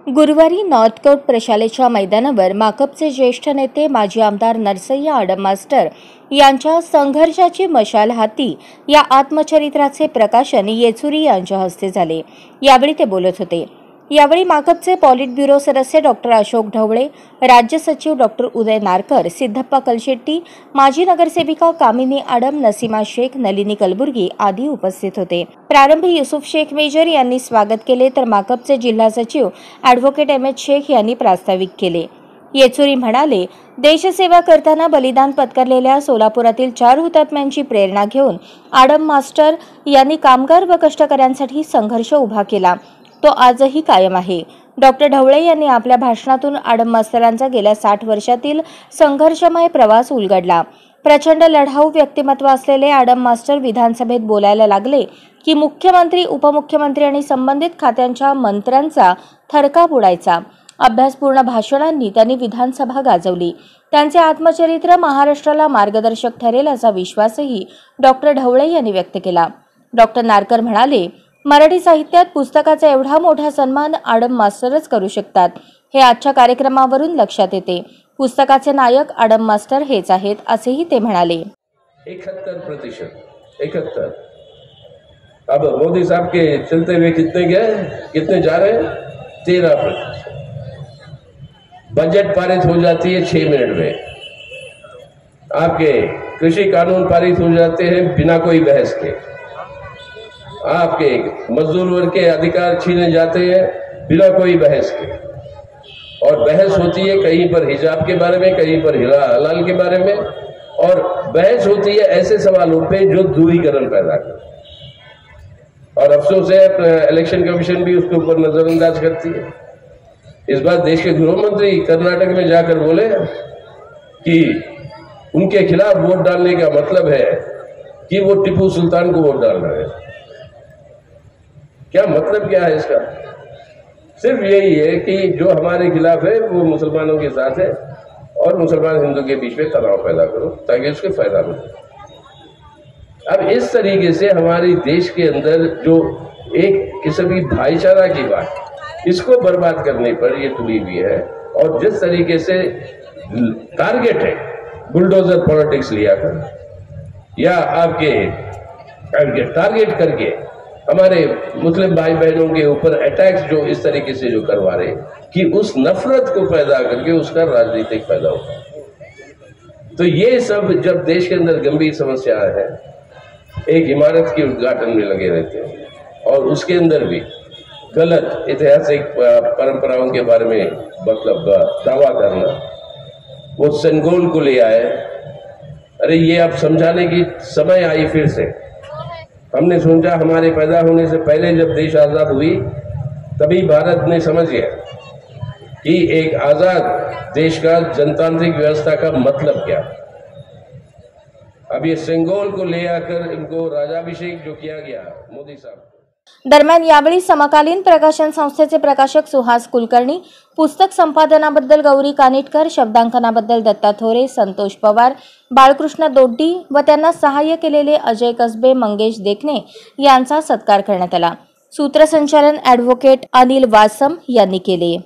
गुरुवारी नॉर्थकोट प्रशालेच्या मैदानावर माकपचे ज्येष्ठ नेते माजी आमदार नरसय्या आडम मास्टर यांच्या संघर्षाची मशाल हाती या आत्मचरित्राचे प्रकाशन येचुरी यांच्या हस्ते झाले। यावेळी ते बोलत होते। यावेळी माकपचे पॉलिट ब्युरो सदस्य डॉक्टर अशोक ढवळे, राज्य सचिव डॉक्टर उदय नारकर, सिद्धप्पा कलशेट्टी, माजी नगरसेविका कामिनी आडम, नसीमा शेख, नलिनी कलबुर्गी आदी उपस्थित होते। प्रारंभी युसुफ शेख मेजर यांनी स्वागत केले तर माकपचे जिल्हा सचिव ॲडव्होकेट एम एच शेख यांनी प्रास्ताविक केले। येचुरी म्हणाले, देशसेवा करताना बलिदान पत्करलेल्या सोलापुरातील 4 हुतात्म्यांची प्रेरणा घेऊन आडम मास्टर यांनी कामगार व कष्टकऱ्यांसाठी संघर्ष उभा केला, तो आजही कायम आहे। डॉक्टर ढवळे यांनी आपल्या भाषणातून आडम मास्तरांचा गेल्या 60 वर्षातील संघर्षमय प्रवास उलगडला। प्रचंड लढाऊ व्यक्तिमत्व असलेले आडम मास्टर विधानसभेत बोलायला लागले की मुख्यमंत्री, उपमुख्यमंत्री आणि संबंधित खात्यांच्या मंत्र्यांचा थरकाप उडायचा। अभ्यासपूर्ण भाषणांनी त्यांनी विधानसभा गाजवली। त्यांचे आत्मचरित्र महाराष्ट्राला मार्गदर्शक ठरेल असा विश्वासही डॉक्टर ढवळे यांनी व्यक्त केला। डॉक्टर नारकर म्हणाले, मराठी साहित्यात पुस्तकाचा एवढा मोठा सन्मान आडम मास्टरच करू शकतात, हे आजच्या कार्यक्रमावरून लक्षात येते। पुस्तकाचे नायक आडम मास्टर हेच आहेत असेही ते म्हणाले। 71%, 71। अब मोदी साहब के चलते हुए कितने जा रहे हैं? 13%। बजट पारित हो जाती है 6 मिनट में। आपके कृषि कानून पारित हो जाते हैं बिना कोई बहस के। आपके मजदूर वर्ग के अधिकार छीने जाते हैं बिना कोई बहस के। और बहस होती है कहीं पर हिजाब के बारे में, कहीं पर हलाल के बारे में, और बहस होती है ऐसे सवालों पे जो दूरीकरण पैदा करे। और अफसोस है इलेक्शन कमीशन भी उसके ऊपर नजरअंदाज करती है। इस बार देश के गृह मंत्री कर्नाटक में जाकर बोले कि उनके खिलाफ वोट डालने का मतलब है कि वो टीपू सुल्तान को वोट डाल रहे हैं। क्या मतलब क्या है इसका? सिर्फ यही है कि जो हमारे खिलाफ है वो मुसलमानों के साथ है और मुसलमान हिंदू के बीच में तनाव पैदा करो ताकि उसके फायदा मिले। अब इस तरीके से हमारे देश के अंदर जो एक किस्म की भाईचारा की बात, इसको बर्बाद करने पर ये तुली हुई है। और जिस तरीके से टारगेट है बुलडोजर पॉलिटिक्स लिया कर या आपके टारगेट करके हमारे मुस्लिम भाई बहनों के ऊपर अटैक्स जो इस तरीके से जो करवा रहे कि उस नफरत को पैदा करके उसका राजनीतिक फायदा होता है। तो ये सब जब देश के अंदर गंभीर समस्या है, एक इमारत के उद्घाटन में लगे रहते हैं और उसके अंदर भी गलत ऐतिहासिक परंपराओं के बारे में मतलब दावा करना, वो सेंगोल को ले आए। अरे ये अब समझाने की समय आई फिर से। हमने सोचा हमारे पैदा होने से पहले जब देश आजाद हुई तभी भारत ने समझ गया कि एक आजाद देश का जनतांत्रिक व्यवस्था का मतलब क्या। अब ये सेंगोल को ले आकर इनको राजाभिषेक जो किया गया मोदी साहब। दरम्यान यावेळी समकालीन प्रकाशन संस्थेचे प्रकाशक सुहास कुलकर्णी, पुस्तक संपादनाबद्दल गौरी कानिटकर, शब्दांकनाबद्दल दत्ता थोरे, संतोष पवार, बाळकृष्ण दोड्डी व त्यांना सहाय्य केलेले अजय कसबे, मंगेश देखणे यांचा सत्कार करण्यात आला। सूत्रसंचालन ॲडव्होकेट अनिल वासम यांनी केले।